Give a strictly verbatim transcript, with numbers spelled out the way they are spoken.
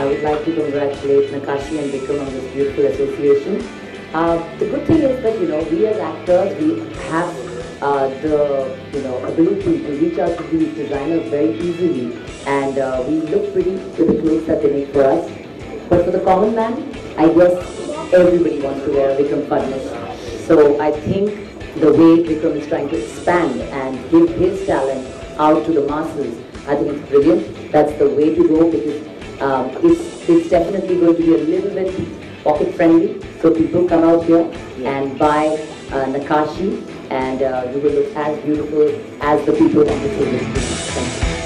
would like to congratulate Nakashi and Vikram on this beautiful association. Uh, the good thing is that, you know, we as actors, we have uh, the, you know, ability to reach out to these designers very easily, and uh, we look pretty with the clothes that they make for us. But for the common man, I guess everybody wants to wear a Vikram Fadnis. So I think the way Vikram is trying to expand and give his talent out to the masses, I think it's brilliant. That's the way to go, because um, it's, it's definitely going to be a little bit pocket friendly. So people come out here and buy uh, Nakashi, and uh, you will look as beautiful as the people on the silver screen.